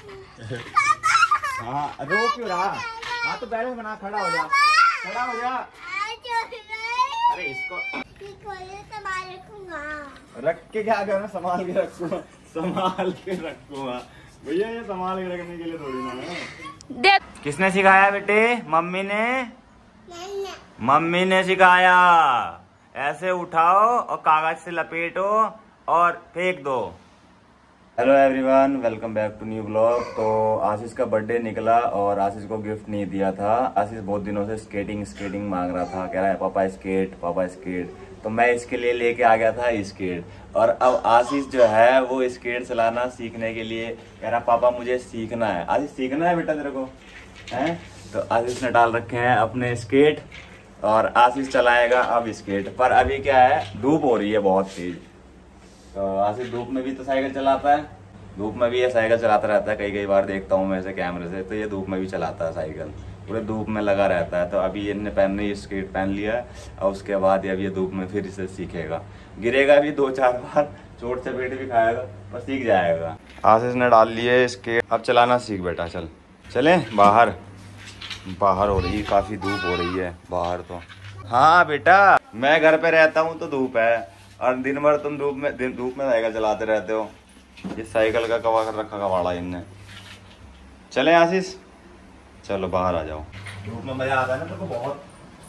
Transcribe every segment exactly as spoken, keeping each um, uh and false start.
हाँ रो क्यों रहा? हाँ तो बैलेंस बना, खड़ा हो जा, खड़ा हो जा। अरे इसको संभाल रखूंगा। रख के क्या करना? संभाल के रखूंगा, संभाल के रखूंगा भैया, ये संभाल के रखने के लिए थोड़ी ना है। किसने सिखाया बेटे? मम्मी ने? मम्मी ने सिखाया। ऐसे उठाओ और कागज से लपेटो और फेंक दो। Hello everyone, welcome back to new blog. तो आशीष का बर्थडे निकला और आशीष को गिफ्ट नहीं दिया था। आशीष बहुत दिनों से स्केटिंग स्केटिंग मांग रहा था, कह रहा है पापा स्केट पापा स्केट। तो मैं इसके लिए लेके आ गया था स्केट। और अब आशीष जो है वो स्केट चलाना सीखने के लिए कह रहा पापा मुझे सीखना है। आशीष सीखना है बेटा तेरे को, है? तो आशीष ने डाल रखे हैं अपने स्केट और आशीष चलाएगा अब स्केट। पर अभी क्या है, धूप हो रही है बहुत तेज। तो आशीष धूप में भी तो साइकिल चलाता है, धूप में भी ये साइकिल चलाता रहता है। कई कई बार देखता हूँ मैं ऐसे कैमरे से, तो ये धूप में भी चलाता है साइकिल, पूरे धूप में लगा रहता है। तो अभी इन्हें पहनने ये स्केट पहन लिया है और उसके बाद अब ये धूप में फिर इसे सीखेगा। गिरेगा भी दो चार बार, चोट चपेट भी खाएगा, पर सीख जाएगा। आशीष ने डाल लिए स्केट, अब चलाना सीख बेटा। चल चले बाहर, बाहर हो रही है काफी धूप हो रही है बाहर तो। हाँ बेटा, मैं घर पे रहता हूँ तो धूप है, और दिन भर तुम धूप में दिन धूप में साइकिल चलाते रहते हो। ये साइकिल का कवा कर रखा कबाड़ा इनने। चले आशीष, चलो बाहर आ जाओ। धूप में मजा आता है ना तेरे को बहुत?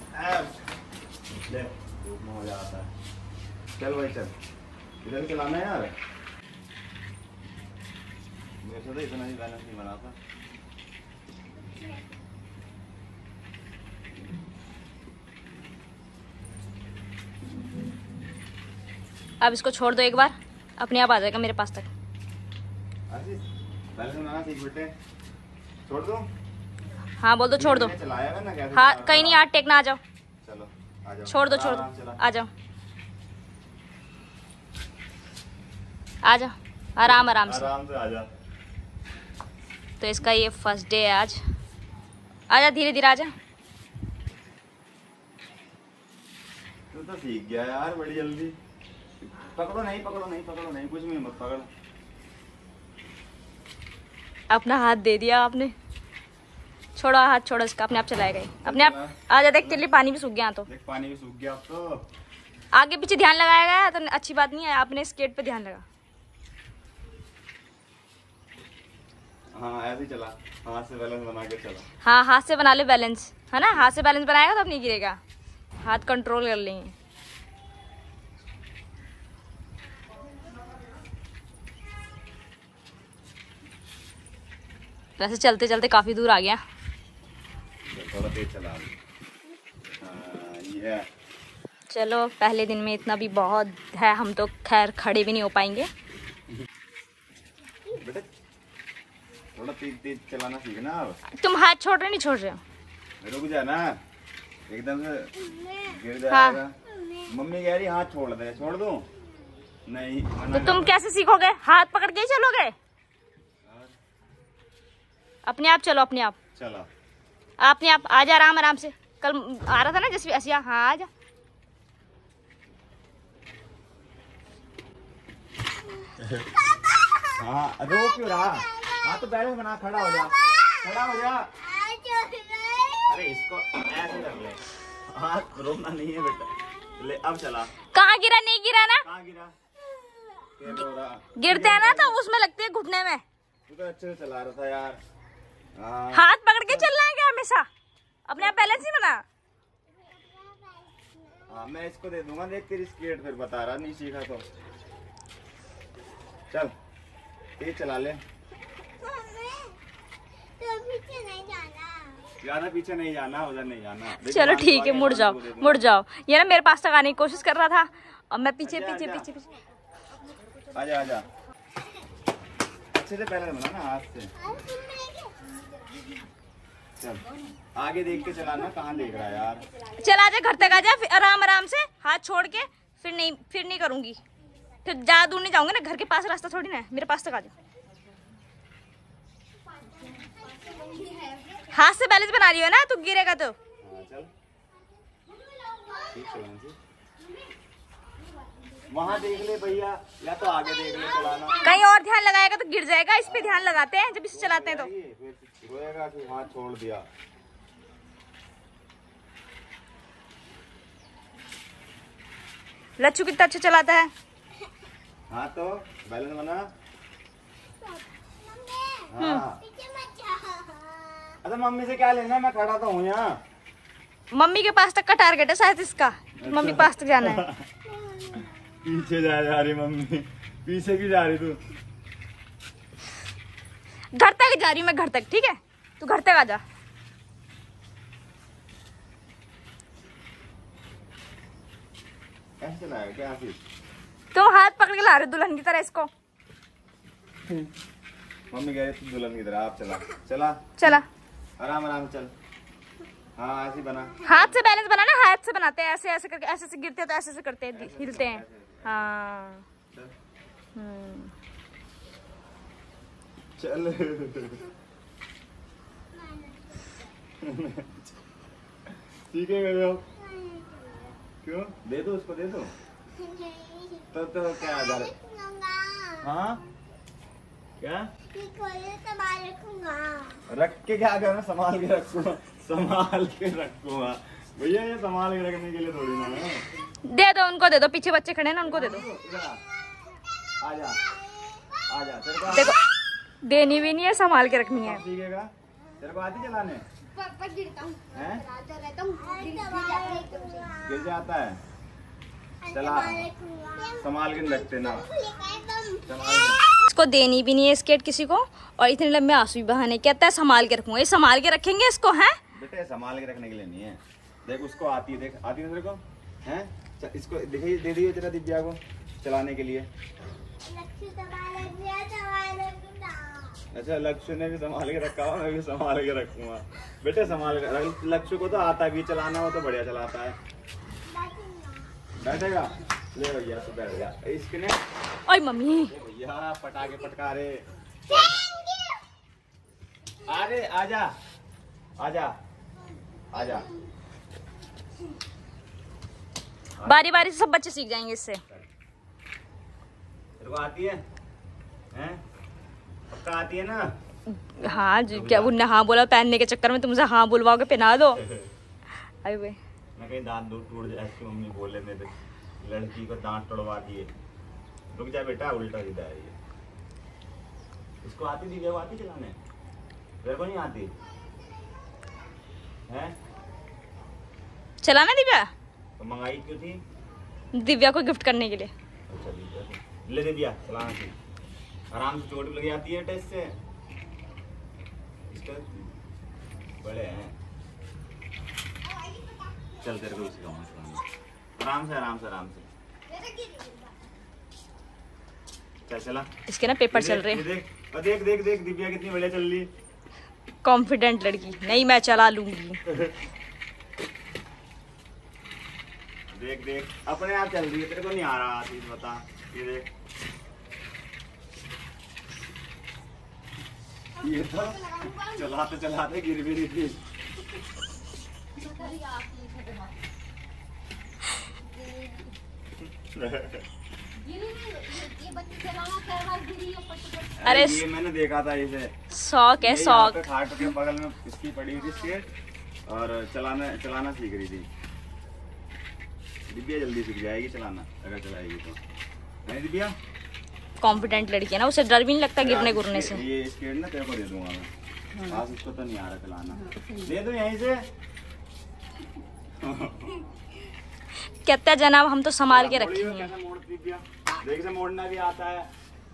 ले, धूप में मजा आता है। चल भाई चल, इधर चलाना है यार। मेरे से तो इतना ही बैलेंस नहीं बना था। अब इसको छोड़ दो एक बार, अपने आप आ जाएगा मेरे पास तक। बैलेंस बनाना सीख बेटे। छोड़ दो। हाँ बोल दो, छोड़ दो। चलाएगा ना कैसे? हाँ कहीं नहीं, हाथ टेकना, आ जाओ। चलो आ जाओ। छोड़ दो छोड़ दो, आ जाओ आ जाओ, आराम आराम से आराम से आ जा। तो इसका ये फर्स्ट डे है आज। आजा धीरे धीरे आजा। तू तो सीख गया यार बड़ी जल्दी। पकड़ो नहीं पकड़ो नहीं पकड़ो नहीं, कुछ भी मत पकड़। अपना हाथ दे दिया आपने, छोड़ो हाथ, छोड़ो इसका, अपने आप चलाएगा ही अपने आप। आजा देख, तेरे लिए पानी भी सूख गया तो। देख पानी भी सूख गया अब तो। आगे पीछे ध्यान लगाएगा तो अच्छी बात नहीं है, आपने स्केट पे ध्यान लगा। हाँ ऐसे ही चला, हाथ से बैलेंस बना के चला। हाँ हाथ से बना ले बैलेंस, है ना? हाथ से बैलेंस बनाएगा तो अब नहीं गिरेगा, हाथ कंट्रोल कर लेंगे। वैसे चलते चलते काफी दूर आ गया। थोड़ा तेज चला। हाँ, ये है। चलो पहले दिन में इतना भी बहुत है, हम तो खैर खड़े भी नहीं हो पाएंगे। बेटे थोड़ा तेज तेज चलाना सीखना अब। तुम हाथ छोड़ रहे नहीं छोड़ रहे हो? रुक जा ना, एकदम से गिर जाएगा। हाँ। मम्मी कह रही हाथ छोड़ दे। छोड़ दूं? नहीं। तो तुम कैसे सीखोगे? हाथ पकड़ के ही चलोगे? अपने आप चलो, अपने आप चलो, अपने आप आ जा, आराम आराम से। कल आ रहा था ना जैसे ऐसिया। हाँ आ जा। हाँ रो क्यों रहा? हाँ तो बैलेंस बना, खड़ा हो जा, खड़ा हो जा। अरे इसको ऐसे कर ले, हाथ रोकना नहीं है बेटा। ले अब चला। कहाँ गिरा? नहीं गिरा ना? कहाँ गिरा? रो रहा। गिरते हैं ना तो उसमें लगती है घुटने में। तू तो अच्छे से चला रहा था यार। हाँ। हाथ पकड़ के चलना है क्या हमेशा? अपने आप बैलेंस ही बना। हाँ मैं इसको दे दूंगा, देख तेरी स्केट फिर बता रहा नहीं सीखा तो। चल तेज चला ले। ज्यादा पीछे नहीं जाना, उधर नहीं जाना। चलो ठीक है, मुड़ जाओ मुड़ जाओ। ये ना मेरे पास तक आने की कोशिश कर रहा था और मैं पीछे पीछे पीछे पीछे। आजा आजा, अच्छे से पहले बना ना हाथ से। चल आगे देख के चलाना, कहाँ देख रहा है यार। चल आजा, घर तक आजा, फिर आराम आराम से हाथ छोड़ के। फिर नहीं फिर नहीं करूंगी, फिर ज्यादा दूर नहीं जाऊंगी ना। घर के पास रास्ता थोड़ी ना है, मेरे पास तक आजा। हाथ से बैलेंस बना रही हो ना, तू गिरेगा तो। हाँ, चल ठीक वहाँ देख ले भैया, या तो आगे देख ले चलाना। कहीं और ध्यान लगाएगा तो गिर जाएगा, इस पे ध्यान लगाते हैं जब इसे चलाते हैं तो। रोएगा कि हाथ छोड़ दिया। लच्छू कितना अच्छा चलाता है। हाँ तो बैलेंस बना। हाँ। अच्छा मम्मी से क्या लेना है, मैं खड़ा तो हूँ यहाँ। मम्मी के पास तक का टारगेट है शायद इसका, अच्छा। मम्मी के पास तक जाना है। पीछे जा जा रही मम्मी, पीछे क्यों जा रही तू? घर तक जा रही हूँ मैं, घर तक, ठीक है? तू घर तक आ जा। कैसे लाया क्या फिर? तुम हाथ पकड़ के ला रहे हो दुल्हन की तरह इसको। मम्मी कह रही तू दुल्हन की तरह, आप चला चला चला आराम आराम चल। हाँ ऐसे बना, हाथ से बैलेंस बनाना, हाथ से बनाते हैं, ऐसे ऐसे करके, ऐसे से गिरते हैं तो ऐसे से करते हैं, हिलते हैं। हाँ हम्म चल ठीक है। क्यों दे दो उसको, दे दो तो तो क्या आ जा रहा? हाँ क्या रख के क्या करना, संभाल के रखूंगा, संभाल के रखूंगा भैया, ये संभाल के रखने के लिए थोड़ी ना है। दे दो उनको, दे दो, पीछे बच्चे खड़े हैं ना, उनको दे दो। आजा आजा, तेरे को देखो देनी भी नहीं है, संभाल के रखनी है। सीखेगा, तेरे को आती चलाने? हैं? गिर जाता है, चला संभाल के रखते ना, इसको देनी भी नहीं है स्केट किसी को, और इतने लंबे आंसू भी बहाने, कहता है संभाल के रखूंगा। ये संभाल के रखेंगे इसको? हैं बेटे संभाल के रखने के लिए नहीं है। देख उसको आती है, देख आती है तेरे को, हैं? इसको देखिए, दे दिए तेरा दिव्या को चलाने के लिए। अच्छा लक्ष्य ने भी संभाल के रखा हुआ, मैं भी संभाल के रखूंगा। बेटे संभाल के, लक्ष्य को तो आता भी चलाना, वो तो बढ़िया चलाता है। बैठेगा, ले भैया तो बैठ गया। इसके ने ओए मम्मी भैया पटाखे पटका रहे। अरे आजा आजा आजा, बारी बारी से सब बच्चे सीख जाएंगे इससे। तेरे को आती है? हैं? पक्का आती है ना? हाँ जी, क्या उनने हाँ बोला, पहनने के चक्कर में तुमसे हाँ बुलवाओगे, पहना दो। अरे वे मैं कहीं दांत दूर टूट जाए, इसकी मम्मी बोले मेरे लड़की को दांत तोड़वा दिए। रुक जा बेटा, उल्टा सीधा है ये। इसको आती थी, वो आती चलाने? तेरे को नहीं आती है? चलाना दिव्या? तो मंगाई क्यों थी? दिव्या को गिफ्ट करने के लिए। अच्छा दिव्या को ले दे दिया, चलाना थी। आराम से चोट लग जाती है टेस्ट से, इसका बड़े हैं। चल तेरे को उसी का आराम से आराम से आराम से चल, चला। इसके ना पेपर चल रहे हैं। देख देख देख देख दिव्या कितनी बढ़िया चल रही, कॉन्फिडेंट लड़की। नहीं मैं चला लूंगी। देख देख अपने आप चल रही है, तेरे को नहीं आ रहा चीज, बता। ये देख, ये तो चलाते चलाते गिर भी रही थी। अरे ये मैंने देखा था, इसे शौक है, शौक। खाट के बगल में इसकी पड़ी हुई थी स्केट, और चलाना चलाना सीख रही थी। दिव्या जल्दी सीख जाएगी चलाना अगर चलाएगी तो, नहीं दिव्या? कॉन्फिडेंट लड़की है ना, उसे डर भी नहीं लगता गिरने गुरने से। ये स्केट ना तेरे को दे दूंगा मैं, आज इसको तो नहीं आ रहा चलाना, दे दूं यहीं से। कहता है जनाब हम तो संभाल के रखेंगे। कैसे मोड़ दिव्या, देख से मोड़ना भी आता है।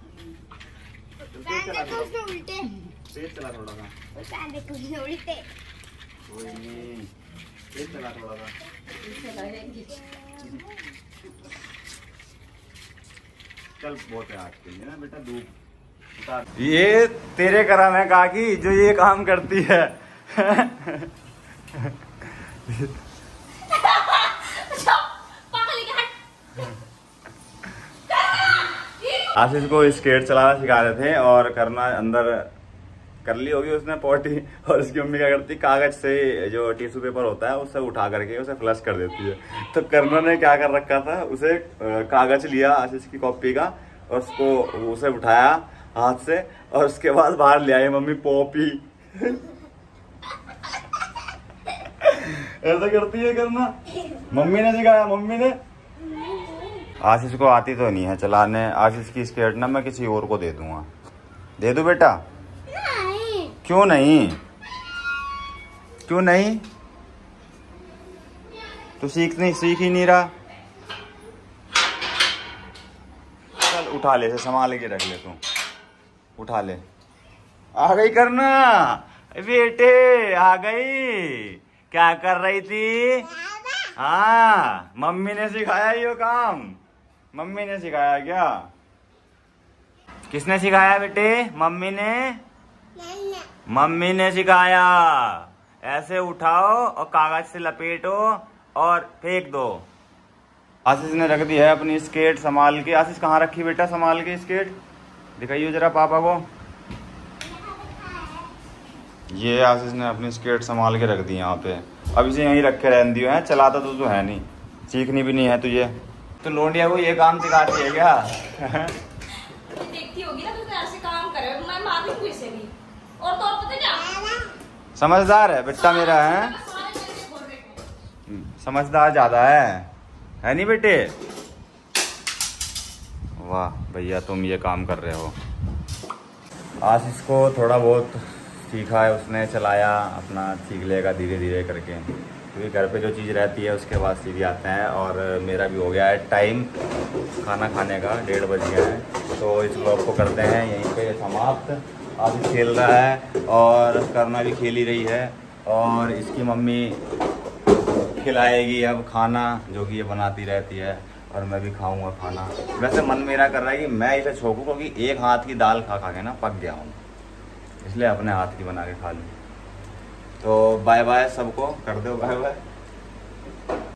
तेज चला थोड़ा, तेज चला थोड़ा सा, कोई नहीं, तेज चला थोड़ा सा। चल बहुत है आज के लिए ना बेटा, धूप। ये तेरे करम है काकी जो ये काम करती है। आशीष को स्केट चलाना सिखा रहे थे और करना अंदर कर ली होगी उसने पॉटी, और उसकी मम्मी क्या करती, कागज से जो टिश्यू पेपर होता है उससे उठा करके उसे फ्लश कर देती है। तो करना ने क्या कर रखा था, उसे कागज लिया आशीष की कॉपी का और उसको उसे उठाया हाथ से, और उसके बाद बाहर ले आई मम्मी पॉपी। ऐसा करती है करना, मम्मी ने सिखाया, मम्मी ने। आशीष को आती तो नहीं है चलाने, आशीष की स्केट ना मैं किसी और को दे दूंगा। दे दूं बेटा? नहीं। क्यों नहीं? क्यों नहीं? तू सीख नहीं सीख ही नहीं रहा। चल उठा ले, से संभाल के रख ले, तू उठा ले। आ गई करना बेटे, आ गई। क्या कर रही थी? हाँ, मम्मी ने सिखाया ये काम, मम्मी ने सिखाया क्या? किसने सिखाया बेटे? मम्मी ने? मम्मी ने सिखाया। ऐसे उठाओ और कागज से लपेटो और फेंक दो। आशीष ने रख दी है अपनी स्केट संभाल के। आशीष कहाँ रखी बेटा संभाल के स्केट? दिखाइए जरा पापा को। ये आशीष ने अपनी स्केट संभाल के रख दी यहाँ पे। अब इसे यहीं रखे रहने दियो है, चलाता तो तू है नहीं, सीखनी भी नहीं है तुझे। तो लोंडिया को ये काम सिखाती है क्या? देखती होगी ना तो ऐसे काम करे, मैं मार दूंगी इसे भी। और तो और पता क्या, समझदार है बेटा मेरा, है समझदार ज्यादा है, है नहीं बेटे? वाह भैया तुम ये काम कर रहे हो। आशीष को थोड़ा बहुत सीखा है उसने, चलाया अपना, सीख लेगा धीरे धीरे करके, क्योंकि घर पे जो चीज़ रहती है उसके बाद सीख जाते हैं। और मेरा भी हो गया है टाइम खाना खाने का, डेढ़ बज गया है। तो इस ब्लॉग को करते हैं यहीं पे समाप्त। आशीष खेल रहा है और करना भी खेल ही रही है, और इसकी मम्मी खिलाएगी अब खाना जो कि ये बनाती रहती है, और मैं भी खाऊंगा खाना। वैसे मन मेरा कर रहा है कि मैं इसे छोकूं, क्योंकि एक हाथ की दाल खा खा के ना पक गया हूँ, इसलिए अपने हाथ की बना के खा लूँ। तो बाय बाय सबको, कर दो बाय बाय।